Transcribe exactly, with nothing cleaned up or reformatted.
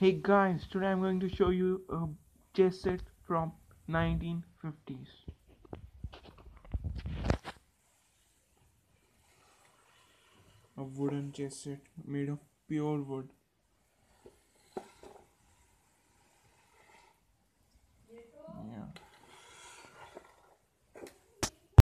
Hey guys, today I'm going to show you a chess set from nineteen fifties. A wooden chess set made of pure wood.